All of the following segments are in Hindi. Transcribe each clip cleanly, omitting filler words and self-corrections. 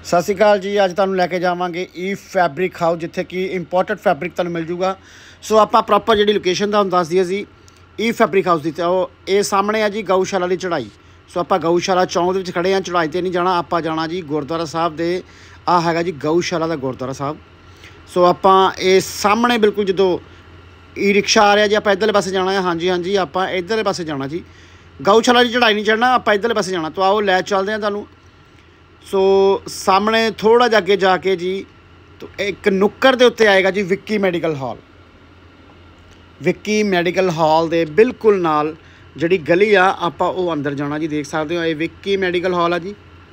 सत श्री अकाल जी। अज तुहानूं लैके जावांगे ई फैब्रिक हाउस, जिथे कि इंपोर्टेड फैब्रिक तुहानूं मिल जूगा। सो आपां प्रॉपर जी लोकेशन तुहानूं दस दईए जी ई फैब्रिक हाउस की। तो ये सामने है जी गऊशाला की चढ़ाई। सो आपां गऊशाला चौंक दे विच खड़े हैं, चढ़ाई ते नहीं जाना, आपां जाना जी गुरुद्वारा साहब दे। आ हैगा जी गऊशाला का गुरुद्वारा साहब। सो आपां ये सामने बिल्कुल जो ई रिक्शा आ रहा जी, आपां इधरले पासे जाना है। हाँ जी हाँ जी, आपां इधरले पासे जाना जी, गऊशाला की चढ़ाई नहीं चढ़ना, आपां इधरले पासे जाना। तो आओ लै चलते हैं तुहानूं। सो सामने थोड़ा जा अगे जाके जी तो एक नुक्कर के उत्ते आएगा जी Vicky medical hall. Vicky medical hall के बिल्कुल नाल जिहड़ी गली आ, आपां वो अंदर जाना जी। देख सकते हो ये विक्की मैडिकल हॉल है जी।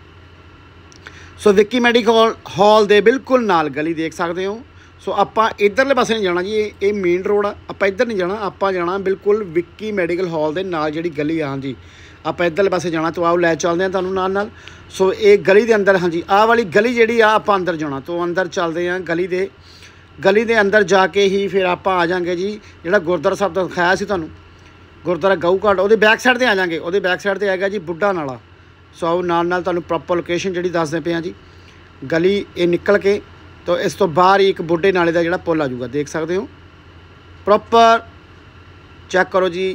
सो विक्की मैडिकल हॉल के बिल्कुल नाल गली देख सकते हो। सो आपां इधरले पासे नहीं जाना जी, ये मेन रोड आ, आपां इधर नहीं जाना, आपां जाना बिल्कुल विक्की मैडिकल हॉल के नाल जिहड़ी गली आ। हाँ जी, आप इधरले पासे जाना। तो आओ लै चलते हैं तुहानूं नाल। सो ये गली के अंदर, हाँ जी, आह वाली गली जी आप अंदर जाना। तो अंदर चलते हैं गली दे अंदर जाके ही फिर आप आ जाएंगे जी जो गुरुद्वारा साहब का दिखाया से तुहानूं, गुरुद्वारा गऊ घाट, वो बैक साइड पर आ जाएंगे। वो बैक साइड पर आएगा जी बुढ़ा नाला। सो आओ नाल तुहानूं प्रॉपर लोकेशन जी दसदे पे जी। गली ये निकल के तो इस तो बाहर ही एक बुढ़े नाले का जो पुल आ जाऊगा, देख सकते हो। प्रॉपर चैक करो जी,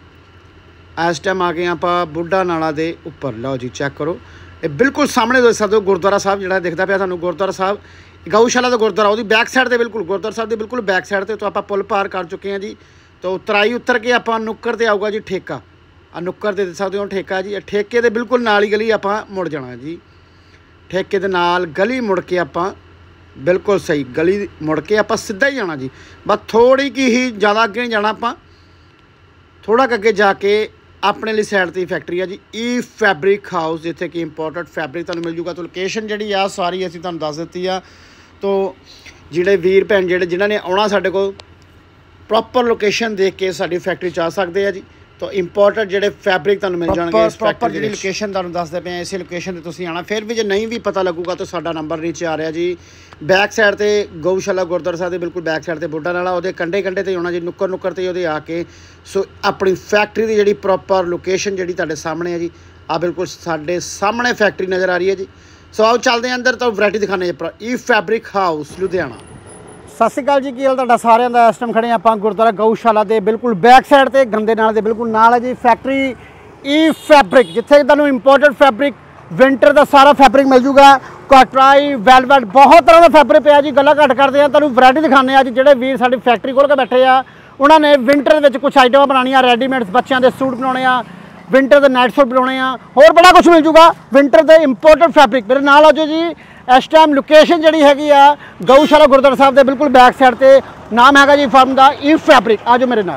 इस टाइम आ गए आप बुढ़ा नाला दे उपर। लो जी चैक करो, ये बिल्कुल सामने देख सकते हो गुरुद्वारा साहब जो दिखता पाया तुहानूं। गुरुद्वारा साहब गऊशाला का गुरुद्वारा, वो बैक साइड से बिल्कुल गुरुद्वारा साहब के बिल्कुल बैक साइड से। तो आप पुल पार कर चुके हैं जी। तो उतराई उतर के आप नुक्कर ते आऊगा जी ठेका। आ नुक्कर ते देख सकते हो ठेका जी। ठेके के बिल्कुल नाल ही गली आप मुड़ जाना जी। ठेके के नाल गली मुड़ के आप बिल्कुल सही गली मुड़ के आप सीधा ही जाना जी। बस थोड़ी की ही ज़्यादा अगे नहीं जाना, आप थोड़ा अगे जाके अपने लिए साइड की फैक्ट्री है जी ई फैब्रिक हाउस, जिथे कि इंपोर्टेड फैब्रिक तुहानूं मिल जूगा। तो लोकेशन जी आ सारी असीं तुहानूं दस दी आ। तो जिहड़े वीर भैन जिन्हां ने आउणा साडे कोल प्रॉपर लोकेशन देख के साडी फैक्ट्री च आ सकदे आ जी। तो इंपोर्टेड जिहड़े फैब्रिक तुहानूं मिल जाणगे इस प्रॉपर जी लोकेशन तुहानूं दसदे पे इस लोकेशन ते तुसीं आना। फिर भी जे नहीं भी पता लगूगा तो साडा नंबर नीचे आ रहा जी। बैक साइड ते गऊशाला गुरुद्वारा साहब दे बिल्कुल बैक साइड ते बुढ़ा नाला, ਉਹਦੇ कंढे ते होना जी, नुक्कर ते ਉਹਦੇ आके। सो अपनी फैक्ट्री की जी प्रॉपर लोकेशन जी तुहाडे सामने है जी। आ बिल्कुल साडे सामने फैक्ट्री नज़र आ रही है जी। सो आओ चलते हैं अंदर, तो वैरायटी दिखाने ई फैब्रिक हाउस लुधियाना। सत श्री अकाल जी, की हाल तुहाडा सारिਆਂ ਦਾ। इस टाइम खड़े आप गुरुद्वारा गऊशाला के बिल्कुल बैक साइड से गंदे नाले के बिल्कुल नाल है जी फैक्ट्री ई फैब्रिक, जिथे तुहानूं इंपोर्टेड फैब्रिक विंटर का सारा फैब्रिक मिल जूगा। कटराई वैलवेट बहुत तरह का फैब्रिक पे जी। गल्लां घट करते हैं, तुहानूं वैरायटी दिखाने अज जिहड़े वीर साडी फैक्ट्री खोल के बैठे आ, उन्होंने विंटर के कुछ आइटम बनानियां, रेडीमेड बच्चों के सूट बनाने आ, विंटर के नाइट सूट बनाने आ, होर बड़ा कुछ मिल जूगा विंटर के इंपोर्टेड फैब्रिक। मेरे नाल आ जाओ जी। इस टाइम लोकेशन जी हैगी आ गऊशाला गुरुद्वारा साहब के बिल्कुल बैक साइड से। नाम हैगा जी फर्म का ई फैब्रिक। आ जाओ मेरे नाल।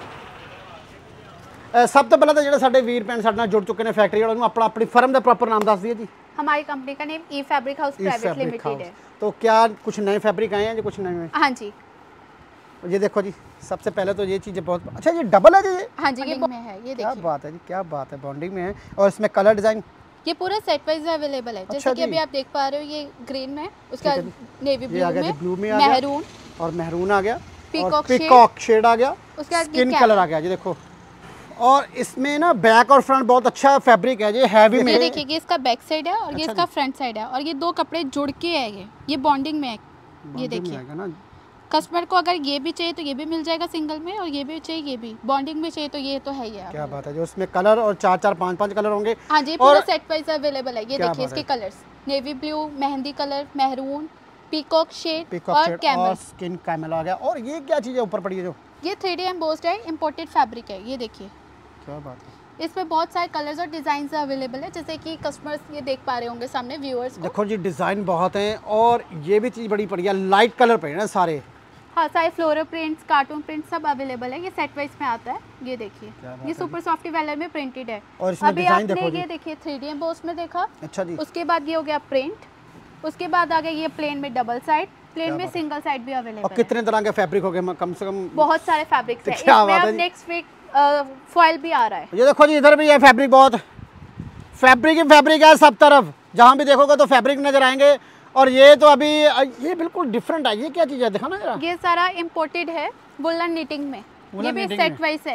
सब तो पहले तो जो साडे वीर भैन साडे नाल जुड़ चुके हैं फैक्ट्री वालों, अपना अपनी फर्म का प्रॉपर नाम दस दिए जी। हमारी कंपनी का name E fabric house private limited है। तो क्या कुछ नए फैब्रिक आए हैं जी? कुछ नए? हाँ जी, ये देखो जी, सबसे पहले तो ये चीज़ें बहुत अच्छा, ये डबल है जी। हाँ जी, ये में है, ये क्या बात है जी, क्या बात है, बॉन्डिंग में है। और इसमें कलर डिजाइन ये पूरा सेट वाइज अवेलेबल है। जैसे कि अभी आप देख पा रहे हो, ये ग्रीन में, उसका नेवी ब्लू में, मेहरून और मेहरून आ गया, पीकॉक शेड आ गया, उसका स्किन कलर आ गया जी। देखो, और इसमें ना बैक और फ्रंट बहुत अच्छा फैब्रिक है जी, हैवी में। ये देखिए, ये इसका बैक साइड है और ये इसका फ्रंट साइड है, और ये दो कपड़े जुड़ के है, ये बॉन्डिंग में है। ये देखिए, कस्टमर को अगर ये भी चाहिए तो ये भी मिल जाएगा सिंगल में, और ये भी चाहिए ये भी बॉन्डिंग में चाहिए तो ये तो है। ये क्या बात है, जो इसमें कलर और 4-4 5-5 कलर होंगे। हाँ जी, पूरा सेट वाइज अवेलेबल है। ये देखिए इसके कलर्स, नेवी ब्लू, मेहंदी कलर, मेहरून, पीकॉक शेड और कैमल, स्किन कैमल आ गया। और ये क्या चीज़ है ऊपर पड़ी है जो? ये 3D एम्बोस्ड है, इंपोर्टेड फैब्रिक है। ये देखिए, क्या बात है। इसमें बहुत सारे कलर्स और डिज़ाइन अवेलेबल है, जैसे कि कस्टमर्स ये देख पा रहे होंगे सामने व्यूअर्स। देखो जी, डिज़ाइन बहुत हैं, और ये भी चीज़ बड़ी बढ़िया लाइट कलर पे है ना सारे। हाँ, सारे फ्लोरल प्रिंट्स, कार्टून प्रिंट्स सब अवेलेबल है। ये सेट वाइज में आता है। ये देखिए, ये सुपर सॉफ्ट वेलर में प्रिंटेड है। और इसमें अभी डिजाइन आपने देखो ये देखिए 3D एम्बोस में देखा। अच्छा जी। उसके बाद ये हो गया प्रिंट, उसके बाद आ गया ये प्लेन में डबल साइड, प्लेन में सिंगल साइड भी अवेलेबल है। और कितने तरह के फैब्रिक हो गए? कम से कम बहुत सारे फैब्रिक्स हैं। इसमें अब नेक्स्ट वीक फॉइल भी आ रहा है। ये देखो जी, इधर भी है फैब्रिक, बहुत फैब्रिक ही फैब्रिक है सब तरफ, जहाँ भी देखोगे तो फैब्रिक नजर आएंगे। और ये तो अभी ये बिल्कुल डिफरेंट है। ये क्या चीज़ है, दिखाना जरा। ये सारा इंपोर्टेड है, वुलन निटिंग में। ये भी सेट वाइज है।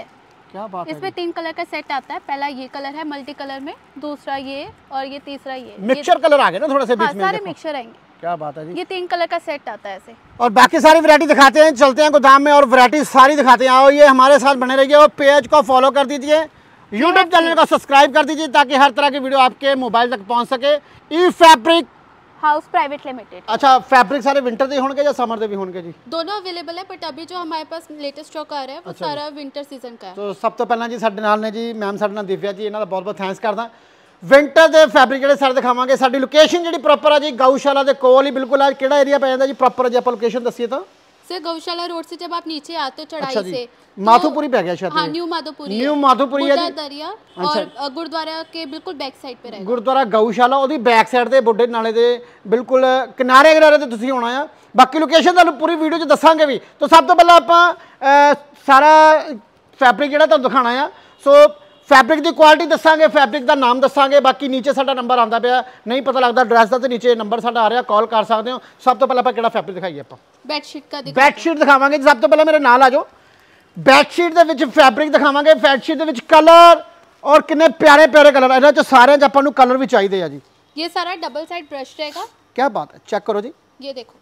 क्या बात है। इसमें 3 कलर का सेट आता है। पहला ये कलर है मल्टी कलर में, दूसरा ये और ये तीसरा ये। मिक्सचर कलर आ गए ना थोड़ा से बीच में। सारे मिक्सचर आएंगे। क्या बात है जी। ये 3 कलर का सेट आता है ऐसे। और बाकी सारी वैरायटी दिखाते हैं, चलते हैं गोदाम में और वैरायटी सारी दिखाते हैं। आओ ये हमारे साथ बने रहिए और पेज को फॉलो कर दीजिए, यूट्यूब चैनल को सब्सक्राइब कर दीजिए ताकि हर तरह की वीडियो आपके मोबाइल तक पहुंच सके। E fabric house private limited. अच्छा, फैब्रिक सारे विंटर दे होंगे या समर दे भी होंगे जी? दोनों अवेलेबल है, बट अभी जो हमारे पास लेटेस्ट स्टॉक आ रहा है वो सारा विंटर सीजन का है। तो सब तो पहला जी ਸਾਡੇ ਨਾਲ ਨੇ ਜੀ ਮੈਮ, ਸਾਡੇ ਨਾਲ ਦਿਵਿਆ ਜੀ, ਇਹਨਾਂ ਦਾ ਬਹੁਤ ਬਹੁਤ ਥੈਂਕਸ ਕਰਦਾ। ਵਿੰਟਰ ਦੇ ਫੈਬਰਿਕ ਜਿਹੜੇ ਸਾਰੇ ਦਿਖਾਵਾਂਗੇ। ਸਾਡੀ ਲੋਕੇਸ਼ਨ ਜਿਹੜੀ ਪ੍ਰੋਪਰ ਆ ਜੀ ਗਊਸ਼ਾਲਾ ਦੇ ਕੋਲ ਹੀ ਬਿਲਕੁਲ ਆ। ਕਿਹੜਾ ਏਰੀਆ ਪੈ ਜਾਂਦਾ ਜੀ ਪ੍ਰੋਪਰ ਜੇ ਆਪਾਂ ਲੋਕੇਸ਼ਨ ਦੱਸੀਏ ਤਾਂ? सर गौशाला रोड से जब आप नीचे आते हो चढ़ाई अच्छा जी, से माधोपुरी पै गया शायद। हाँ, न्यू माधोपुरी। न्यू माधोपुरी है जी। दरिया और गुरुद्वारा के बिल्कुल बैक साइड पे रहेगा। गुरुद्वारा गਊਸ਼ਾਲਾ ਉਹਦੀ बैक साइड ਤੇ ਬੁੱਢੇ ਨਾਲੇ ਦੇ ਬਿਲਕੁਲ ਕਿਨਾਰੇ ਕਿਨਾਰੇ ਤੇ ਤੁਸੀਂ ਆਉਣਾ ਆ। ਬਾਕੀ ਲੋਕੇਸ਼ਨ ਤੁਹਾਨੂੰ ਪੂਰੀ ਵੀਡੀਓ 'ਚ ਦੱਸਾਂਗੇ ਵੀ। तो सब तो ਪਹਿਲਾਂ ਆਪਾਂ ਸਾਰਾ ਫੈਬਰਿਕ ਜਿਹੜਾ ਤੁਹਾਨੂੰ ਦਿਖਾਣਾ ਆ। ਸੋ फैब्रिक की क्वालिटी दसांगे, फैब्रिक का नाम दसांगे। बाकी नीचे साडा नंबर आता पाया, नहीं पता लगता एड्रैस का, तो नीचे नंबर साडा आ रहा, कॉल कर सकते हो। सब तो पहले आप किहड़ा फैब्रिक दिखाइए? आप बेडशीट का बेडशीट दिखावांगे। सब तो पहले मेरे नाल आ जाओ। बेडशीट दे विच फैब्रिक दिखावांगे, बेडशीट दे विच कलर और कितने प्यारे प्यारे कलर। इन्हां च सारे च आपां नूं कलर भी चाहिए जी। ये सारा डबल साइड ब्रश रहेगा। क्या बात है, चेक करो जी। ये देखो,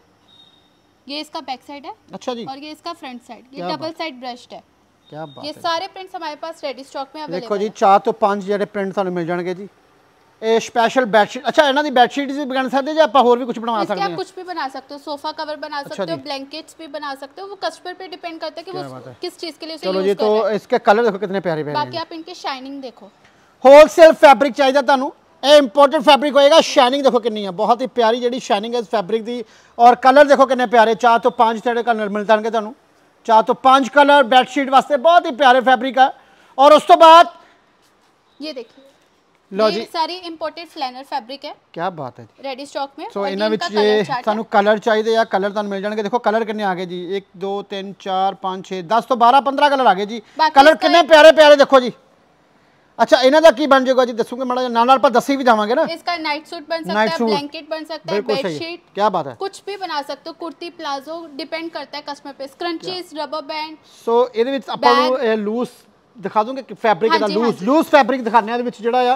ये इसका बैक साइड है। अच्छा जी। और ये इसका फ्रंट साइड, ये डबल साइड ब्रश्ड है। क्या बात ये है। सारे प्रिंट्स हमारे पास रेडी स्टॉक में अवेलेबल देखो जी 4 तो 5 ਜਿਹੜੇ प्रिंट ਤੁਹਾਨੂੰ ਮਿਲ ਜਾਣਗੇ ਜੀ। ਇਹ स्पेशल बेडशीट। अच्छा, ਇਹਨਾਂ ਦੀ बेडशीट ਵੀ ਬਣਾ ਸਕਦੇ ਜਾਂ ਆਪਾਂ ਹੋਰ ਵੀ ਕੁਝ ਬਣਵਾ ਸਕਦੇ हैं? कुछ भी बना सकते हो, सोफा कवर बना सकते हो, ब्लैंकेट्स भी बना सकते हो। वो कस्टमर पे डिपेंड करता है कि वो किस चीज के लिए उसे चलो जी। यूज कर तो रहा है। इसके कलर देखो कितने प्यारे प्यारे। बाकी आप इनकी शाइनिंग देखो। होलसेल फैब्रिक चाहिए ਤੁਹਾਨੂੰ, ਇਹ इंपोर्टेड फैब्रिक होएगा। शाइनिंग देखो कितनी है, बहुत ही प्यारी ਜਿਹੜੀ शाइनिंग है इस फैब्रिक ਦੀ। और कलर देखो कितने प्यारे, 4 तो 5 ਜਿਹੜੇ कलर मिल जाएंगे ਤੁਹਾਨੂੰ। 4 तो 5 कलर बेडशीट वास्ते बहुत ही प्यारे फैब्रिक है। और उस तो बाद ये देखिए, लो ये जी सारी इंपोर्टेड फ्लैनर फैब्रिक है। क्या बात है जी। रेडी स्टॉक में। सो इन्हां विच ये ਸਾਨੂੰ कलर चाहिए या कलर ਤੁਹਾਨੂੰ मिल जाएंगे। देखो कलर कितने आ गए जी, 1 2 3 4 5 6 10 तो 12 15 कलर आ गए जी। कलर कितने प्यारे प्यारे देखो जी। अच्छा, इन्हां दा की बन जाएगा जी, दसूंगे माड़ा नाल नाल पर दसी भी जावांगे ना। इसका नाइट सूट बन सकता है, ब्लैंकेट बन सकता है, बेडशीट। क्या बात है, कुछ भी बना सकते हो। कुर्ती, प्लाजो, डिपेंड करता है कस्टमर पे। Scrunchies, rubber band. सो ਇਹਦੇ ਵਿੱਚ ਆਪਾਂ ਨੂੰ ਇਹ ਲੂਜ਼ ਦਿਖਾ ਦੂੰਗੇ ਕਿ ਫੈਬਰਿਕ ਦਾ ਲੂਜ਼ ਫੈਬਰਿਕ ਦਿਖਾਣੇ ਆ। ਇਹਦੇ ਵਿੱਚ ਜਿਹੜਾ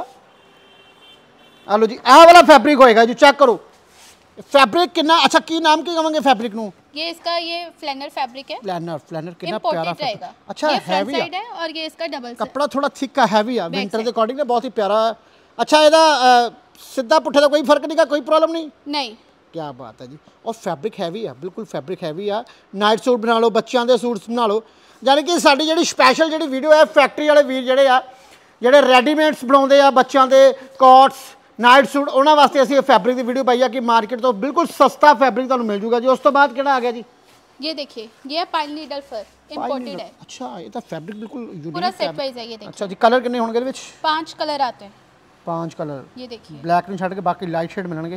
ਆ ਲਓ ਜੀ, ਆਹ ਵਾਲਾ ਫੈਬਰਿਕ ਹੋਏਗਾ ਜੀ। ਚੈੱਕ ਕਰੋ फैब्रिक कितना अच्छा, की नाम की कहेंगे फैब्रिक नु? ये इसका ये फ्लैनर फैब्रिक है। फ्लैनर कितना प्यारा रहेगा। अच्छा, ये हैवी है और ये इसका डबल कपड़ा थोड़ा थिक है, हैवी है, विंटर के अकॉर्डिंग बहुत ही प्यारा। अच्छा, ਇਹਦਾ सीधा पुट्ठे का कोई फर्क नहीं का, कोई प्रॉब्लम नहीं। क्या बात है जी। और फैब्रिक हैवी है, बिल्कुल फैब्रिक हैवी है। नाइट सूट बना लो, बच्चों के सूट्स बना लो। यानी कि साडी ਜਿਹੜੀ स्पैशल ਜਿਹੜੀ वीडियो है, फैक्ट्री वाले वीर ਜਿਹੜੇ रेडीमेड्स बनाते हैं बच्चों के कॉट्स नाइट सूट, उन्होंने वास्ते असीं फैब्रिक की वीडियो पाई है कि मार्केट तो बिल्कुल सस्ता फैब्रिक तुहानूं मिल जूगा जी। उस तो बाद किहड़ा आ गया जी? ये देखिए, ये पाइन नीडल फर इंपोर्टेड है। अच्छा, ये तो फैब्रिक बिल्कुल यूनिक पूरा सेट वाइज है। ये देखिए। अच्छा जी, कलर कितने होंगे इसमें? 5 कलर आते हैं। 5 कलर। ये देखिए, ब्लैक नहीं छड़ के बाकी लाइट शेड मिलेंगे।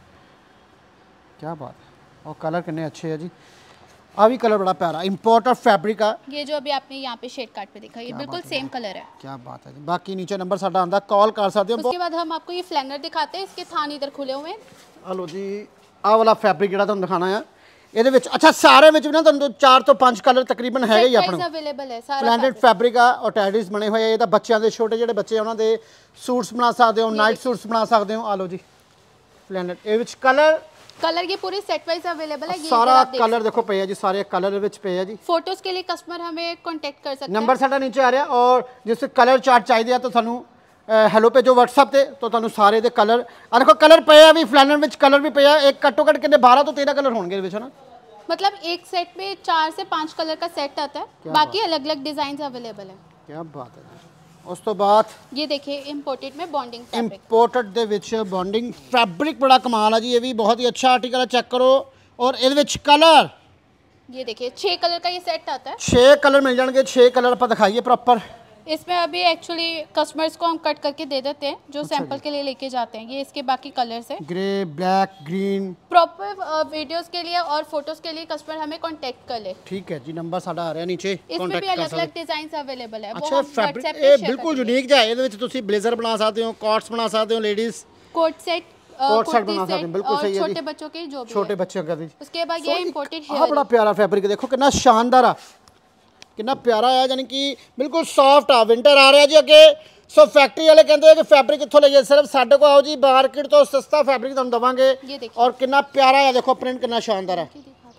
क्या बात है। और कलर कितने अच्छे है जी। आ भी कलर बड़ा प्यारा इंपोर्टेड फैब्रिक है। ये जो अभी आपने यहाँ पे शेड कार्ड पे देखा, ये बिल्कुल सेम कलर है। क्या बात है जी। बाकी नीचे नंबर साडा आंदा, कॉल कर सकते हो। उसके बाद हम आपको ये फ्लैनर दिखाते हैं। इसके थान इधर खुले हुए हैं। हेलो जी, आ वाला फैब्रिक ਜਿਹੜਾ ਤੁਹਾਨੂੰ ਦਿਖਾਣਾ ਆ ਇਹਦੇ ਵਿੱਚ। ਅੱਛਾ, ਸਾਰੇ ਵਿੱਚ ਨਾ ਤੁਹਾਨੂੰ 4 ਤੋਂ 5 ਕਲਰ ਤਕਰੀਬਨ ਹੈਗੇ ਹੀ ਆਪਣੇ ਅਵੇਲੇਬਲ ਹੈ। ਸਾਰਾ ਫਲੈਂਡਡ ਫੈਬਰਿਕ ਆ ਔਰ ਟੈਡੀਜ਼ ਬਣੇ ਹੋਏ ਆ। ਇਹ ਤਾਂ ਬੱਚਿਆਂ ਦੇ ਛੋਟੇ ਜਿਹੜੇ ਬੱਚੇ ਉਹਨਾਂ ਦੇ ਸੂਟਸ ਬਣਾ ਸਕਦੇ ਹੋ, ਨਾਈਟ ਸੂਟਸ ਬਣਾ ਸਕਦੇ ਹੋ। ਆ ਲਓ ਜੀ ਫਲੈਂਡਡ, ਇਹ ਵਿੱਚ कलर ये पूरी सेट वाइज अवेलेबल है। ये सारा कलर देखो पे है जी, सारे कलर विच पे है जी। फोटोज के लिए कस्टमर हमें कांटेक्ट कर सकते हैं। नंबर साडा नीचे आ रहा। और जिस कलर चार्ट चाहिए तो थानू हेलो पे जो WhatsApp ते तो थानू सारे दे कलर आ देखो, कलर पे है भी फ्लैनर विच कलर भी पे है। एक घट्टो घट कितने 12 तो 13 कलर होंगे विच है ना। मतलब एक सेट में 4 से 5 कलर का सेट आता है। बाकी अलग अलग डिजाइन अवेलेबल है। क्या बात है। उस तो बाद ये देखिए, इंपोर्टेड में बॉन्डिंग फैब्रिक। इंपोर्टेड दे विच बॉन्डिंग फैब्रिक बड़ा कमाल है जी। ये भी बहुत ही अच्छा आर्टिकल है, चेक करो। और ये विच कलर ये देखिए, 6 कलर का ये सेट आता है। 6 कलर मिल जाएंगे। 6 कलर पर दिखाइए प्रॉपर। इसमें अभी एक्चुअली कस्टमर्स को हम कट करके दे देते हैं, जो सैंपल के लिए लेके जाते हैं। ये इसके बाकी कलर्स हैं, grey, black, green. Proper videos के लिए और फोटोज के लिए कस्टमर हमें कांटेक्ट कर ले। ठीक है जी, नंबर साडा आ रहा है नीचे। इसमें भी अलग अलग डिजाइन्स अवेलेबल है। अच्छा, फैब्रिक ये बिल्कुल यूनिक जा है। ਇਹਦੇ ਵਿੱਚ ਤੁਸੀਂ ब्लेजर बना सकते हो, कॉट्स बना सकते हो, ladies coat set coat set बना सकते हो। बिल्कुल सही है जी। छोटे बच्चों के जो भी छोटे बच्चों का भी। उसके बाद ये इंपोर्टेड है, बड़ा प्यारा फैब्रिक देखो कितना शानदार है। कितना प्यारा है, यानी कि बिल्कुल सॉफ्ट आ। विंटर आ रहा है जी अगे। सो फैक्ट्री वाले कहते हैं कि फैब्रिक कितों लईए, सिर्फ साढ़े को आओ जी, मार्केट तो सस्ता फैब्रिक तुहानूं देवांगे। और कितना प्यारा है, देखो प्रिंट कितना शानदार है।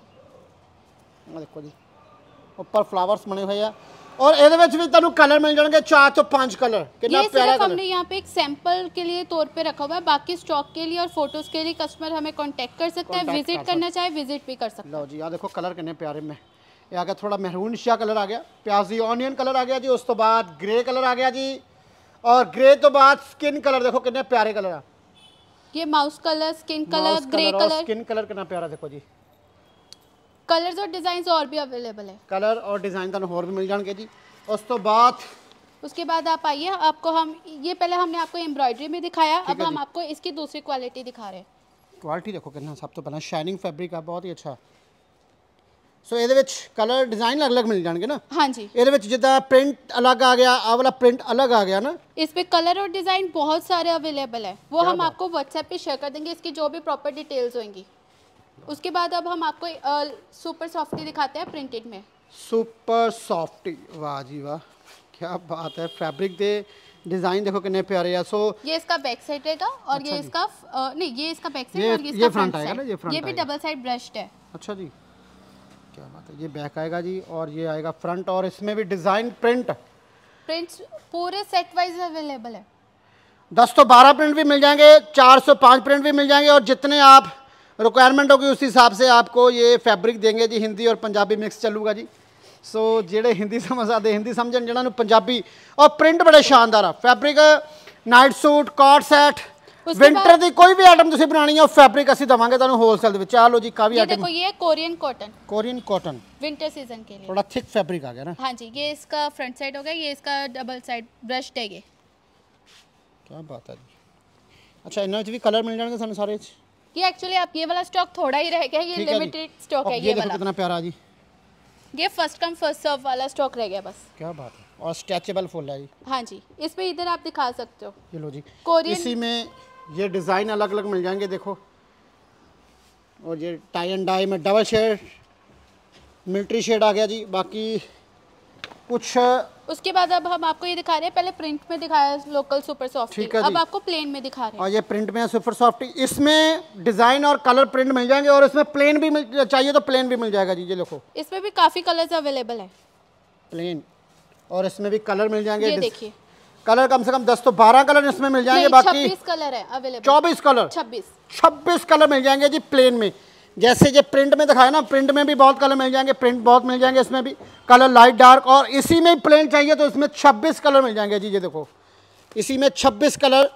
देखो जी ऊपर फ्लावर्स बने हुए हैं और ਇਹਦੇ ਵਿੱਚ ਵੀ ਤੁਹਾਨੂੰ कलर मिल जाएंगे 4 ਤੋਂ 5 कलर। कितना प्यारा कलर। हमने यहाँ पे एक सैंपल के लिए तौर पे रखा हुआ है, बाकी स्टॉक के लिए और फोटोज के लिए कस्टमर हमें कांटेक्ट कर सकता है, विजिट करना चाहे विजिट भी कर सकता है। लो जी आ देखो कलर कितने प्यारे में, ये आ गया थोड़ा महरून सा कलर आ गया, प्याजी ऑनियन कलर आ गया जी, उस तो बाद ग्रे कलर आ गया जी, और ग्रे तो बाद स्किन कलर देखो कितने प्यारे कलर आ। ये mouse colour, skin colour, grey colour, skin colour कितना प्यारा देखो जी। कलर्स और डिजाइन और भी अवेलेबल है, कलर और डिजाइन तो और भी मिल जाएंगे जी। उस तो बाद उसके बाद आप आइए, आपको हम ये पहले हमने आपको एम्ब्रॉयडरी में दिखाया, अब हम आपको इसकी दूसरी क्वालिटी दिखा रहे हैं। क्वालिटी देखो कितना, सब तो पहला शाइनिंग फैब्रिक है, बहुत ही अच्छा। सो ਇਹਦੇ ਵਿੱਚ कलर डिजाइन अलग अलग मिल जाएंगे ना। हाँ जी, ਇਹਦੇ ਵਿੱਚ ਜਿੱਦਾਂ प्रिंट अलग आ गया, आ वाला प्रिंट अलग आ गया ना। इस पे कलर और डिजाइन बहुत सारे अवेलेबल है, वो हम आपको व्हाट्सएप पे शेयर कर देंगे, इसकी जो भी प्रॉपर डिटेल्स होंगी। उसके बाद अब हम आपको सुपर सॉफ्टी दिखाते हैं प्रिंटेड में। सुपर सॉफ्टी, वाह जी वाह, क्या बात है। फैब्रिक दे डिजाइन देखो कितने प्यारे हैं। सो ये इसका बैक साइड रहेगा और अच्छा ये जी। इसका नहीं, ये इसका बैक साइड ये- और ये इसका front फ्रंट आएगा ना, ये साइड, front ये भी आएगा। डबल साइड ब्रश्ड है। अच्छा जी, क्या बात है। ये बैक आएगा जी और ये आएगा फ्रंट, और इसमें भी डिजाइन प्रिंट प्रिंट्स पूरे सेट वाइज अवेलेबल है। 10 तो 12 प्रिंट भी मिल जाएंगे, 405 प्रिंट भी मिल जाएंगे, और जितने आप रिक्वायरमेंट होगी उस हिसाब से आपको ये फैब्रिक देंगे जी। हिंदी और पंजाबी मिक्स चलूगा जी। सो जेड़े हिंदी समझ आते हिंदी समझन, जिन्होंने पंजाबी, और प्रिंट बड़े शानदार आ। Fabric night suit, coat set, winter की कोई भी आइटम तुसीं बनानी है फैब्रिक असीं देवांगे तुहानूं होलसेल दे विच। आ लो जी काफ़ी ये आइटम। देखो ये Korean cotton, Korean cotton winter season के लिए थोड़ा थिक फैब्रिक आ गया ना। हाँ जी, ये इसका फ्रंट साइड हो गया, ये इसका डबल साइड ब्रश्ड है ये। क्या बात है जी। अच्छा इन्हां विच भी कलर मिल जाएंगे सानूं सारे च? ये एक्चुअली आप ये वाला स्टॉक थोड़ा ही रह गया, ये ठीक है जी। लिमिटेड स्टॉक और है ये ये देखो वाला। कितना प्यारा जी, ये फर्स्ट कम फर्स्ट सर्व वाला स्टॉक रह गया बस। क्या बात है। और स्ट्रेचेबल फुल है जी। हाँ जी, इस पे इधर आप दिखा सकते हो। ये लो जी, कोरियन इसी में ये डिज़ाइन अलग अलग मिल जाएंगे देखो, और ये टाई एंड डाई में डबल शेड, मिलिट्री शेड आ गया जी। बाकी कुछ उसके बाद अब हम आपको ये दिखा रहे हैं, पहले प्रिंट में दिखाया लोकल सुपर सॉफ्ट, ठीक है अब जी। आपको प्लेन में दिखा रहे हैं। और ये प्रिंट में है सुपर सॉफ्ट, इसमें डिज़ाइन और कलर प्रिंट मिल जाएंगे, और इसमें प्लेन भी चाहिए तो प्लेन भी मिल जाएगा जी। ये देखो इसमें भी काफ़ी कलर्स अवेलेबल है, प्लेन, और इसमें भी कलर मिल जाएंगे। ये देखिए कलर कम से कम 10 तो 12 कलर इसमें मिल जाएंगे। नहीं, बाकी 26 कलर है अवेलेबल। 24 कलर, 26 कलर मिल जाएंगे जी प्लेन में। जैसे ये प्रिंट में दिखाया ना, प्रिंट में भी बहुत कलर मिल जाएंगे, प्रिंट बहुत मिल जाएंगे, इसमें भी कलर लाइट डार्क, और इसी में प्लेन चाहिए तो इसमें 26 कलर मिल जाएंगे जी। ये देखो इसी में 26 कलर।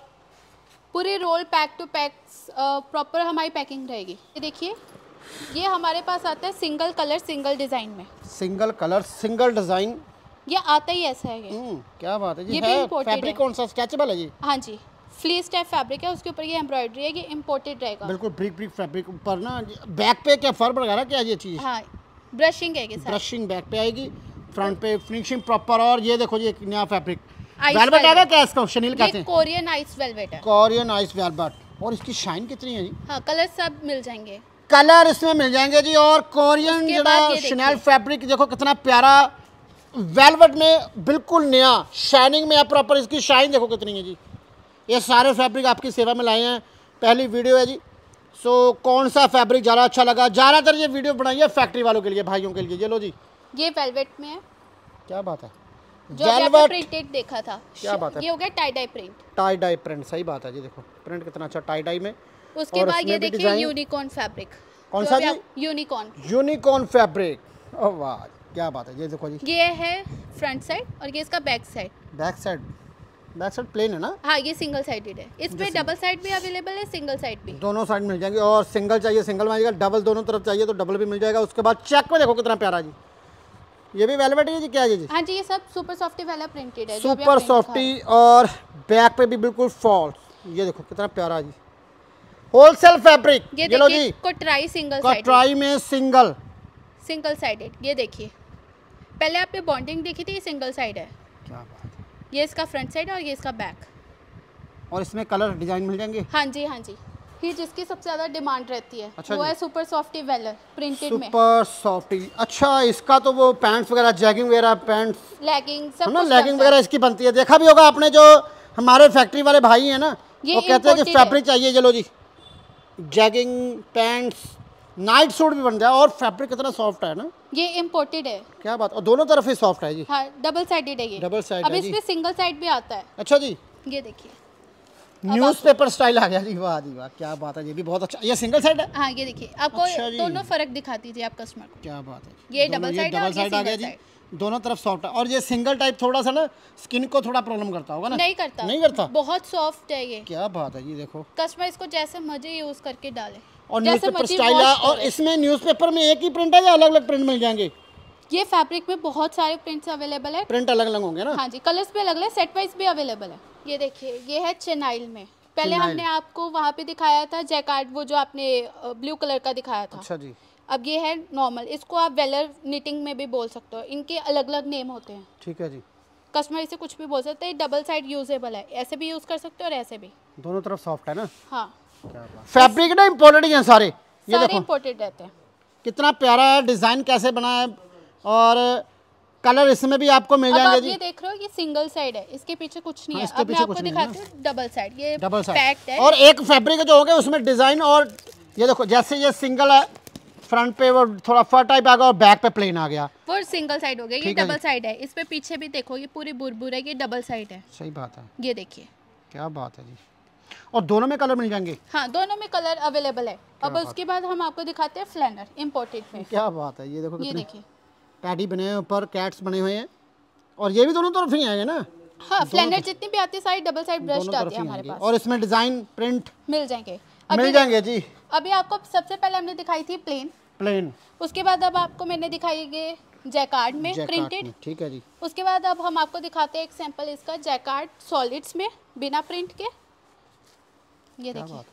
पूरी roll pack to pack proper हमारी पैकिंग रहेगी। ये देखिए, ये हमारे पास आता है सिंगल कलर सिंगल डिज़ाइन में, सिंगल कलर सिंगल डिज़ाइन। ये आता ही ऐसा है ये। क्या बात है जी। ये भी है imported फैब्रिक है। कौन सा, स्ट्रेचेबल है जी? हाँ जी, फ्लीस टाइप फैब्रिक है, उसके ऊपर ये एम्ब्रॉयडरी है, ये इम्पोर्टेड रहेगा। बिल्कुल ब्रिक ब्रिक फैब्रिक ऊपर ना। बैक पे क्या फर वगैरह क्या ये चीज़? हाँ, ब्रशिंग है ये सारा। ब्रशिंग बैक पे आएगी, फ्रंट पे फिनिशिंग प्रॉपर। और ये देखो जी एक नया फैब्रिक आइस वेलवेट वेलवेट। आएगा क्या इसको, शनील कहते ये हैं। कोरियन आइस वेलवेट है। कोरियन आइस वेलवेट, और इसकी शाइन कितनी है जी? हाँ, कलर सब मिल जाएंगे। कलर इसमें मिल जाएंगे जी। और कोरियन उसके जो बाद ये देखिए। शनेल फैब्रिक देखो कितना प्यारा, वेलवेट में बिल्कुल नया, शाइनिंग में प्रॉपर। इसकी शाइन देखो कितनी है जी। ये सारे फैब्रिक आपकी सेवा में लाए हैं, पहली वीडियो है जी। सो कौन सा फैब्रिक ज़्यादा अच्छा लगा, ज़्यादातर ये वीडियो बनाई है फैक्ट्री वालों के लिए, भाइयों के लिए। ये लो जी, ये वेलवेट में है, क्या बात है। जो अभी आपने वेलवेट, प्रिंटेड देखा था। क्या बात है। ये हो गया tie dye print. Tie dye print, सही बात है जी। देखो प्रिंट कितना अच्छा टाई डाई में। उसके और बाद उसमें ये भी देखिए डिज़ाइन। Unicorn fabric. कौन सा जी? यूनिकॉर्न। यूनिकॉर्न फैब्रिक, ओह वाह क्या बात है। ये देखो जी, ये है फ्रंट साइड और ये इसका back side. Back side, back side plain है ना? हाँ, ये सिंगल साइडेड है। इस पे डबल साइड भी अवेलेबल है, सिंगल साइड भी। दोनों साइड मिल जाएंगे, और सिंगल चाहिए सिंगल मिल जाएगा, डबल दोनों तरफ चाहिए तो डबल भी मिल जाएगा। उसके बाद चेक में देखो कितना प्यारा जी, ये भी वेलवेट है जी, क्या है जी? हाँ जी, ये सब सुपर सॉफ्टी वाला प्रिंटेड है। जो भी आप सुपर print दिखा रहे सॉफ्टी, और बैक पे भी बिल्कुल फॉल। ये देखो कितना प्यारा जी, होलसेल फैब्रिक। ये ये लो देखिए जी, कोटराई सिंगल साइड, कटराई में सिंगल साइडेड। ये देखिए, पहले आपने बॉन्डिंग देखी थी, ये सिंगल साइड है। क्या बात है। ये इसका फ्रंट साइड और ये इसका बैक। और इसमें कलर डिजाइन मिल जाएंगे। हाँ जी, हाँ जी। ये जिसकी सबसे ज्यादा डिमांड रहती है। अच्छा वो जी। है सुपर सॉफ्टी वेलर प्रिंटेड में, सुपर सॉफ्टी। अच्छा, इसका तो वो पैंट्स वगैरह, जैगिंग वगैरह, पैंट्स लेगिंग सब है ना, कुछ लेगिंग बनता है। वगैरह इसकी बनती है। देखा भी होगा आपने, जो हमारे फैक्ट्री वाले भाई हैं ना, ये वो कहते हैं कि imported है। फैब्रिक चाहिए, चलो जी जैगिंग, पैंट्स, नाइट सूट भी बन जाए। और फैब्रिक कितना सॉफ्ट है ना, ये इम्पोर्टेड है। क्या बात। और दोनों तरफ ही सॉफ्ट है जी। हाँ, डबल साइडेड है ये। डबल साइड अब है जी। इसमें सिंगल साइड भी आता है। अच्छा जी, ये देखिए, न्यूज़पेपर स्टाइल आ गया जी। वाह जी वाह, क्या बात है, ये भी बहुत अच्छा। ये सिंगल साइड है, हाँ ये देखिए, आपको अच्छा जी। दोनों फर्क दिखा दीजिए आप कस्टमर को। क्या बात है। ये दोनों डबल साइड है डबल और ये साइड आ गया सिंगल जी, साइड। दोनों तरफ सॉफ्ट है। और ये सिंगल टाइप थोड़ा सा ना स्किन को थोड़ा प्रॉब्लम करता होगा ना? नहीं करता, नहीं करता, बहुत सॉफ्ट है ये। क्या बात है जी। देखो, कस्टमर इसको जैसे मर्जी यूज करके डाले, और जैसे न्यूज़पेपर मर्जी स्टाइल है। wash और करे। इसमें न्यूज़पेपर में एक ही प्रिंट है या अलग अलग प्रिंट मिल जाएंगे? ये फैब्रिक में बहुत सारे प्रिंट्स अवेलेबल है। प्रिंट अलग अलग होंगे ना? हाँ जी, कलर्स भी अलग अलग, सेट वाइज भी अवेलेबल है। ये देखिए, ये है चेनाइल में। पहले चेनाइल। हमने आपको वहाँ पे दिखाया था जैकार्ड, वो जो आपने ब्लू कलर का दिखाया था। अच्छा जी, अब ये है नॉर्मल, इसको आप वेलर निटिंग में भी बोल सकते हो, इनके अलग अलग नेम होते हैं। ठीक है जी। कस्टमर इसे कुछ भी बोल सकते हैं। डबल साइड यूजेबल है, ऐसे भी यूज कर सकते हो और ऐसे भी। दोनों तरफ सॉफ्ट है ना? हाँ, क्या बात। फैब्रिक ना इम्पोर्टेड ही हैं सारे। ये सारे देखो इम्पोर्टेड रहते हैं। कितना प्यारा है, डिज़ाइन कैसे बना है। और कलर इसमें भी आपको मिल अब जाएंगे आप जी। ये देख रहे हो, ये सिंगल साइड है, इसके पीछे कुछ नहीं हाँ, है। इसके अब मैं पीछे आपको कुछ नहीं दिखाती हूँ डबल साइड। ये डबल पैक्ड साइड। है। और एक फैब्रिक जो होंगे उसमें डिज़ाइन। और ये देखो, जैसे ये सिंगल है, फ्रंट पे वो थोड़ा फर टाइप आ गया और बैक पे प्लेन आ गया। वो सिंगल साइड हो गया, ये ठीक है डबल जी। साइड है। इस पे पीछे भी देखो, ये पूरी बुरबुर है, ये डबल साइड है। सही बात है, ये देखिए, क्या बात है जी। और दोनों में कलर मिल जाएंगे? हाँ दोनों में कलर अवेलेबल है। अब उसके बाद हम आपको दिखाते हैं फ्लैनर इम्पोर्टेड में। क्या बात है। ये देखो, ये कितने देखिए, टैडी बने हैं, ऊपर कैट्स बने हुए हैं। और ये भी दोनों तरफ ही आएंगे ना? हाँ फ्लैनर जितनी भी आती है सारी डबल साइड ब्रश दोनों आती तरफ है ही हमारे आएंगे। पास, और इसमें डिज़ाइन प्रिंट मिल जाएंगे। मिल अभी जाएंगे जी। अभी आपको सबसे पहले हमने दिखाई थी प्लेन, प्लेन उसके बाद अब आपको मैंने दिखाई ये जैकार्ड में प्रिंटेड। ठीक है जी। उसके बाद अब हम आपको दिखाते हैं एक सैंपल इसका जैकार्ड सॉलिड्स में बिना प्रिंट के। ये क्या देखिए, बात है।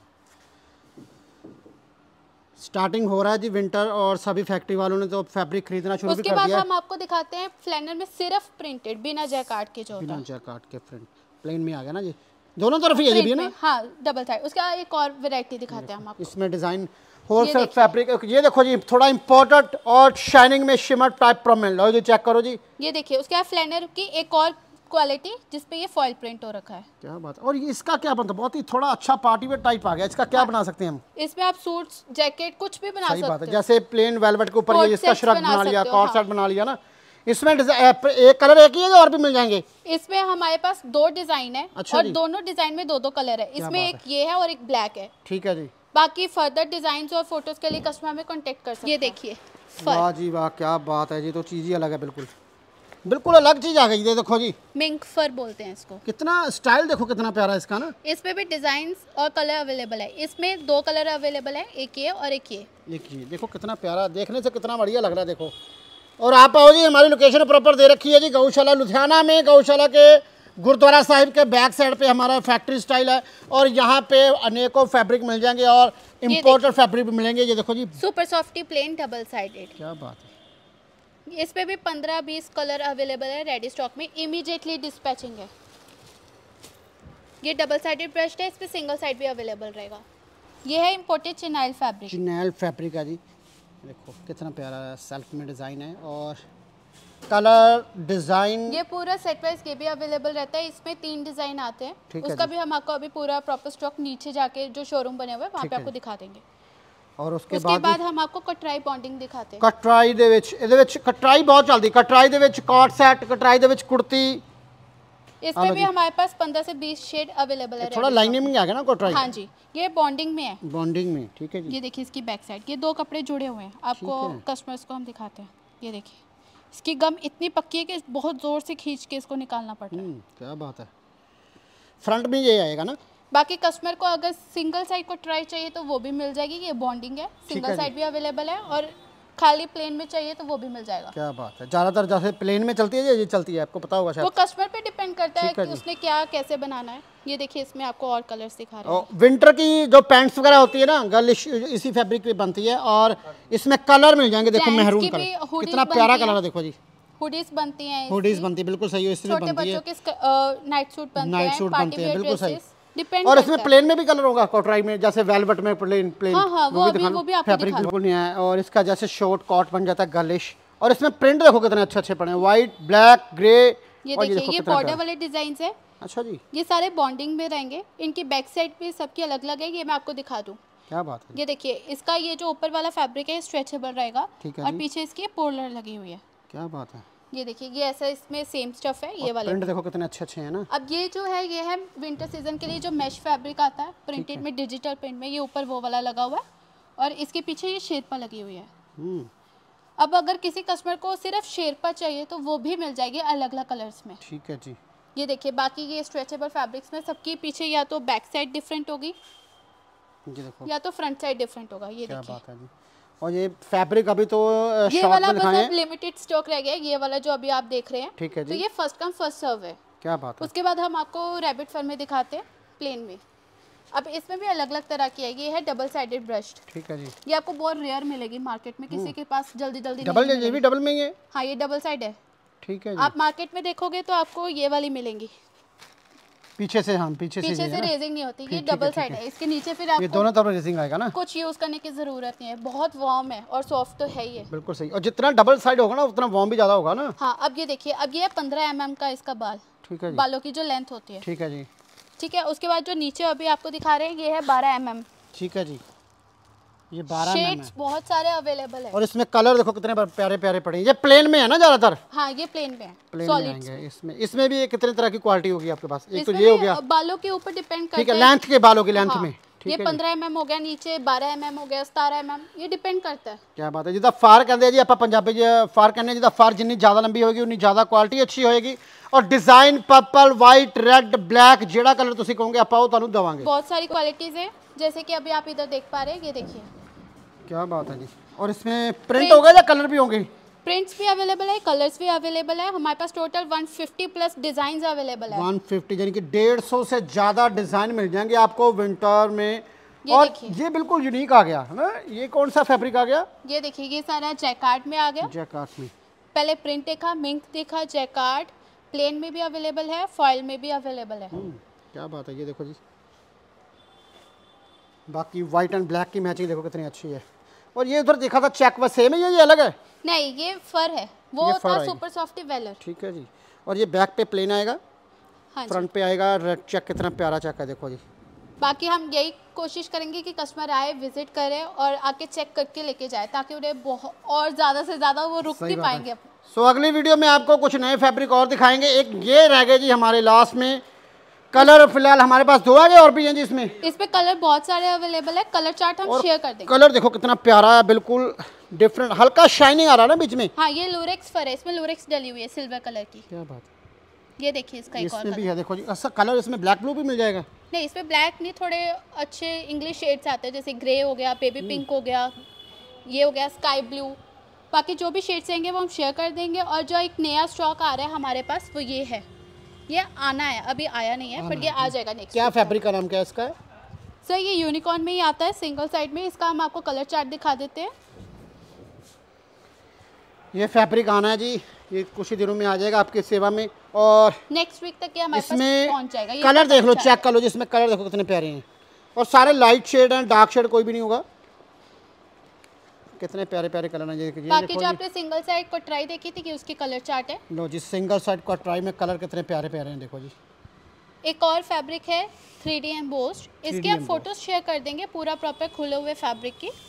स्टार्टिंग हो रहा है जी विंटर, और सभी फैक्ट्री वालों ने तो फैब्रिक खरीदना शुरू भी उसके कर बाद दिया है। हम आपको दिखाते हैं फ्लैनर में सिर्फ प्रिंटेड बिना जैकार्ड के जो होता बिना है। जैकार्ड के प्रिंट प्लेन में आ गया ना जी। दोनों तरफ ही है ये भी प्रिंट है ना? में, हाँ डबल साइड। उसका एक और वैरायटी दिखाते हैं हम आपको। इसमें डिज़ाइन होलसेल देखिए। फैब्रिक। ये देखो जी, थोड़ा इम्पोर्टेंट और शाइनिंग में शिमर टाइप प्रॉब्लम। लो जी, चेक करो जी। ये देखिए, उसके बाद फ्लैनर की एक और क्वालिटी जिसपे ये फॉइल प्रिंट हो रखा है। क्या बात है। और ये इसका क्या बनता है? बहुत ही थोड़ा अच्छा पार्टी वेयर टाइप आ गया। इसका क्या बना सकते हैं हम? इसमें आप सूट्स, जैकेट कुछ भी बना सही बात है। सकते हो। जैसे प्लेन वेलवेट के ऊपर Coat ये इसका sets श्रग बना बना लिया, सकते हो, कॉर्ड हाँ। सेट बना लिया ना। इसमें एक कलर एक ही है और भी मिल जाएंगे? इसमें हमारे पास दो डिजाइन है। अच्छा और जी। दोनों डिजाइन में दो दो कलर है। इसमें बात एक ये है और एक ब्लैक है। ठीक है जी। बाकी फर्दर डिजाइन और फोटोज के लिए कस्टमर में कांटेक्ट कर सकते हैं। ये देखिए वाह जी वाह, क्या बात है जी। तो चीज़ ही अलग है, बिल्कुल बिल्कुल अलग चीज़ आ गई। ये देखो जी, मिंक फर बोलते हैं इसको। कितना स्टाइल देखो, कितना प्यारा है इसका ना। इसमें भी डिजाइन और कलर अवेलेबल है। इसमें दो कलर अवेलेबल है, एक ये और एक ये। देखिए, देखो कितना प्यारा, देखने से कितना बढ़िया लग रहा है। देखो, और आप आओ जी, हमारी लोकेशन प्रॉपर दे रखी है जी, गौशाला लुधियाना में। गौशाला के गुरुद्वारा साहिब के बैक साइड पे हमारा फैक्ट्री स्टाइल है। और यहाँ पे अनेकों फैब्रिक मिल जाएंगे और इम्पोर्टेड फैब्रिक भी मिलेंगे। ये देखो जी, super softy plain double sided. क्या बात है। इस पे भी 15-20 कलर अवेलेबल है रेडी स्टॉक में, इमीडिएटली डिस्पैचिंग है। ये डबल साइडेड ब्रश है, इस पे सिंगल साइड भी अवेलेबल रहेगा। ये है imported chenille fabric. Chenille fabric है जी। देखो कितना प्यारा सेल्फ में डिज़ाइन है और कलर डिज़ाइन। ये पूरा सेट वाइज ये भी अवेलेबल रहता है। इसमें 3 डिजाइन आते हैं। ठीक है उसका जी। भी हम आपको अभी पूरा प्रॉपर स्टॉक नीचे जाके जो शोरूम बने हुए हैं वहाँ ठीक पे है आपको जी। दिखा देंगे। और उसके उसके बाद बाद हम आपको कटराई बॉन्डिंग दिखाते हैं। कटराई ਦੇ ਵਿੱਚ ਇਹਦੇ ਵਿੱਚ कटराई बहुत चलती। कटराई ਦੇ ਵਿੱਚ कॉट सेट, कटराई ਦੇ ਵਿੱਚ कुर्ती। इसमें भी हमारे पास 15 से 20 शेड अवेलेबल है। थोड़ा ready लाइनिंग में आ गया ना कटराई। stock। हाँ जी, ये बॉन्डिंग में है। बॉन्डिंग में, ठीक है जी। ये देखिए इसकी बैक साइड, ये 2 कपड़े जुड़े हुए हैं। आपको ठीक है। कस्टमर्स को हम दिखाते हैं। ये देखिए, इसकी गम इतनी पक्की है कि बहुत जोर से खींच के इसको निकालना पड़ता है। क्या बात है। फ्रंट में ये आएगा ना? बाकी कस्टमर को अगर सिंगल साइड को ट्राई चाहिए तो वो भी मिल जाएगी। ये बॉन्डिंग है, है सिंगल जी। साइड भी अवेलेबल है। और खाली प्लेन में चाहिए तो वो भी मिल जाएगा। क्या बात है। ज़्यादातर जैसे प्लेन में चलती है, ये चलती है, आपको पता होगा वो शायद। कस्टमर पे डिपेंड करता है ठीक है कि जी। उसने क्या कैसे बनाना है। ये देखिए, इसमें आपको और कलर्स दिखा रहे हैं। और विंटर की जो पैंट्स वगैरह होती है ना, गर्ल इसी फैब्रिक पे बनती है। और इसमें कलर मिल जाएंगे। देखो Gents मेहरून की भी कलर, hoodies कितना प्यारा बनती कलर है। है। देखो जी, हुडीज बनती हैं, हुडीज बनती है, बिल्कुल सही है। इसमें छोटे बनती है। बच्चों के नाइट सूट बनते नाइट हैं, सूट पार्टी बनते हैं, वेयर बिल्कुल सही। ड्रेसेस। डिपेंड और इसमें प्लेन में भी कलर होगा कॉटराई में, जैसे वेलवेट में प्लेन प्लेन? हाँ, वो भी आपको फैब्रिक बिल्कुल नहीं है। और इसका जैसे शॉर्ट कॉट बन जाता है गर्लिश, और इसमें प्रिंट देखो कितने अच्छे अच्छे पड़े हैं, व्हाइट, ब्लैक, ग्रे। ये देखिए ये बॉर्डर वाले डिजाइन है। अच्छा जी, ये सारे बॉन्डिंग में रहेंगे। इनकी बैक साइड पे सबकी अलग अलग है, ये मैं आपको दिखा दूं। क्या बात है। ये देखिए इसका ये जो ऊपर वाला फैब्रिक है स्ट्रेचेबल रहेगा, ठीक है और जी। पीछे इसकी पोलर लगी हुई है। क्या बात है। ये देखिए ये ऐसा इसमें सेम स्टफ है, ये वाले प्रिंट देखो कितने अच्छे अच्छे हैं ना। अब ये जो है ये है विंटर सीजन के लिए जो मैश फैब्रिक आता है प्रिंटेड में, डिजिटल प्रिंट में, ये ऊपर वो वाला लगा हुआ है और इसके पीछे ये शेरपा लगी हुई है। अब अगर किसी कस्टमर को सिर्फ शेरपा चाहिए तो वो भी मिल जाएगी अलग अलग कलर्स में। ठीक है जी। ये देखिए बाकी ये स्ट्रेचेबल फैब्रिक्स में सबकी पीछे या तो बैक साइड डिफरेंट होगी, ये देखो या तो फ्रंट साइड डिफरेंट होगा। ये क्या देखिए बात है जी। और ये फैब्रिक अभी तो ये शॉप वाला में दिखाए बस लिमिटेड स्टॉक रह गया है, ये वाला जो अभी आप देख रहे हैं। ठीक है तो जी। ये फर्स्ट कम फर्स्ट सर्व है। क्या बात है। उसके बाद हम आपको रैबिट फर में दिखाते हैं प्लेन में। अब इसमें भी अलग अलग तरह की है। ये है डबल साइडेड ब्रश्ड। ठीक है जी। ये आपको बहुत रेयर मिलेगी मार्केट में, किसी के पास जल्दी जल्दी डबल, नहीं ये भी मिलेगी। डबल में ही है? हाँ ये डबल साइड है। ठीक है जी। आप मार्केट में देखोगे तो आपको ये वाली मिलेंगी, पीछे से, हाँ पीछे से रेजिंग नहीं होती। ये डबल साइड है, इसके नीचे फिर आपको ये दोनों तरफ रेजिंग आएगा ना। कुछ यूज करने की जरूरत नहीं है, बहुत वार्म है और सॉफ्ट तो है ही है। बिल्कुल सही। और जितना डबल साइड होगा ना उतना वार्म भी ज्यादा होगा ना। हाँ अब ये देखिए, अब ये है 15 mm का इसका बाल। ठीक है जी। बालों की जो लेंथ होती है। ठीक है जी। ठीक है, उसके बाद जो नीचे अभी आपको दिखा रहे हैं ये है 12 mm। ठीक है जी। ये 12 mm शेड्स बहुत सारे अवेलेबल है। और इसमें कलर देखो कितने प्यारे प्यारे पड़े हैं। ये प्लेन में है ना ज्यादातर? हाँ ये प्लेन में है, प्लेन में सॉलिड्स। आएंगे। इसमें भी कितने तरह की क्वालिटी होगी आपके पास? एक तो इसमें ये हो भी गया, बालों के ऊपर डिपेंड करता ठीक है, है। लेंथ के बालों की लेंथ हाँ, में। ठीक ये है 15 mm हो गया, नीचे 12 mm हो गया, 17 mm, ये डिपेंड करता है। क्या बात है। जिदा फार कहते हैं जी आप पंजाबी फार कहने, जिदा फार जितनी ज़्यादा लंबी होगी उतनी ज़्यादा क्वालिटी अच्छी होएगी। और design purple, white, red, black जेड़ा कलर तुसी कहोगे आप वो तुहानू दवांगे। बहुत सारी क्वालिटीज है, जैसे कि अभी आप इधर देख पा रहे हैं, ये देखिए। क्या बात है जी। और इसमें प्रिंट होगा या कलर भी होंगे? प्रिंट्स भी अवेलेबल है, कलर्स भी अवेलेबल है। हमारे पास टोटल 150 प्लस डिजाइन अवेलेबल है। 150 यानी कि 150 से ज़्यादा डिज़ाइन मिल जाएंगे आपको विंटर में। और ये बिल्कुल यूनिक आ गया है ना। ये कौन सा फैब्रिक आ गया? ये देखिए ये सारा जैकार्ड में आ गया। जैकार्ड में पहले प्रिंट देखा, मिंक देखा, जैकार्ड प्लेन में भी अवेलेबल है, फॉइल में भी अवेलेबल है। क्या बात है। ये देखो जी, बाकी वाइट एंड ब्लैक की मैचिंग देखो कितनी अच्छी है। और ये उधर देखा था चेक व सेम है, ये अलग है? नहीं ये फर है, वो था सुपर सॉफ्ट वेलर। ठीक है जी। और ये बैक पे प्लेन आएगा, हाँ फ्रंट पे आएगा रेड चेक। कितना प्यारा चेक है देखो जी। बाकी हम यही कोशिश करेंगे कि कस्टमर आए, विजिट करे और आके चेक करके लेके जाए, ताकि उन्हें बहुत और ज़्यादा से ज़्यादा वो रुक नहीं पाएंगे। सो अगली वीडियो में आपको कुछ नए फैब्रिक और दिखाएंगे। एक ये रह गए जी हमारे लास्ट में कलर। फिलहाल हमारे पास 2 आ गए और भी हैं जी इसमें। इसमें कलर बहुत सारे अवेलेबल है, कलर चार्ट हम शेयर कर देंगे। कलर देखो कितना प्यारा है, बिल्कुल डिफरेंट, हल्का शाइनिंग आ रहा है ना बीच में। हाँ ये लूरेक्स फर है, इसमें लूरेक्स डली हुई है सिल्वर कलर की। क्या बात है। ये देखिए इसका एक और इसमें भी है देखो जी। अच्छा कलर इसमें ब्लैक ब्लू भी मिल जाएगा? नहीं इसमें ब्लैक नहीं, थोड़े अच्छे इंग्लिश शेड्स आते हैं, जैसे ग्रे हो गया, बेबी पिंक हो गया, ये हो गया स्काई ब्लू। बाकी जो भी शेड्स रहेंगे वो हम शेयर कर देंगे। और जो एक नया स्टॉक आ रहा है हमारे पास वो ये है, ये आना है, अभी आया नहीं है पर ये आ जाएगा नेक्स्ट। क्या फैब्रिक का नाम क्या है इसका? सर ये यूनिकॉर्न में ही आता है, सिंगल साइड में। इसका हम आपको कलर चार्ट दिखा देते हैं। ये फैब्रिक आना है जी, ये कुछ ही दिनों में आ जाएगा आपकी सेवा में। और नेक्स्ट वीक तक ये हमारे पास इसमें पहुंच जाएगा। ये कलर देख लो, चेक कर लो जी। इसमें कलर देखो कितने प्यारे हैं और सारे लाइट शेड हैं, डार्क शेड कोई भी नहीं होगा। कितने प्यारे प्यारे कलर हैं। ये बाकी जो आपने सिंगल साइड को ट्राई देखी थी कि उसकी कलर चार्ट है। लो जी, सिंगल साइड को ट्राई में कलर कितने प्यारे प्यारे हैं देखो जी। एक और फैब्रिक है 3D एम्बोस्ड, इसके आप फोटोज शेयर कर देंगे पूरा प्रॉपर खुले हुए फैब्रिक की।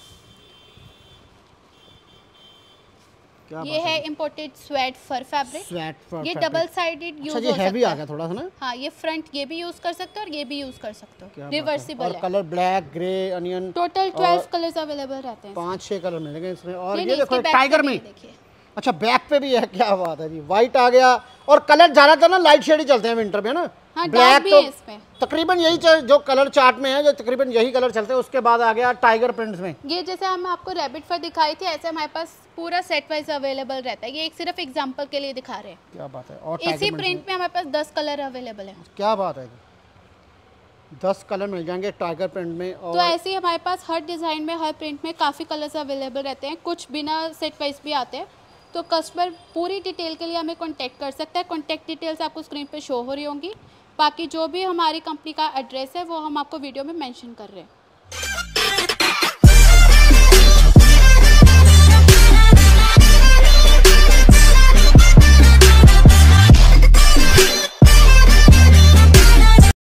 ये है इम्पोर्टेड स्वेट फर फैब्रिक। ये डबल साइडेड यूज हो सकता है। हेवी आ गया थोड़ा सा ना। हाँ ये फ्रंट ये भी यूज कर सकते हो और ये भी यूज कर सकते हो, रिवर्सिबल है। और colour black, grey, onion, total 12 colours available रहते हैं। 5-6 कलर मिलेंगे इसमें। और नहीं, ये देखो इसके टाइगर बैक पे में, भी देखिए। अच्छा बैक पे भी है। क्या बात है जी। व्हाइट आ गया और कलर ज्यादातर ना लाइट शेड ही चलते हैं विंटर में ना। हाँ, ब्लैक भी तो है इसमें। तकरीबन यही जो कलर चार्ट में है, जो तकरीबन यही कलर चलते हैं। उसके बाद आ गया टाइगर प्रिंट्स में। ये जैसे हम आपको रैबिट फर दिखाई थी, ऐसे हमारे पास पूरा सेट वाइज अवेलेबल रहता है। ये एक सिर्फ एग्जांपल के लिए दिखा रहे हैं। क्या बात है। और इसी प्रिंट में हमारे पास 10 कलर अवेलेबल है। क्या बात है जी। 10 कलर मिल जाएंगे टाइगर प्रिंट में। और तो ऐसे ही हमारे पास हर डिज़ाइन में, हर प्रिंट में काफ़ी कलर्स अवेलेबल रहते हैं। कुछ बिना सेट वाइज भी आते हैं। तो कस्टमर पूरी डिटेल के लिए हमें कांटेक्ट कर सकता है। कांटेक्ट डिटेल्स आपको स्क्रीन पे शो हो रही होंगी। बाकी जो भी हमारी कंपनी का एड्रेस है वो हम आपको वीडियो में मेंशन कर रहे हैं।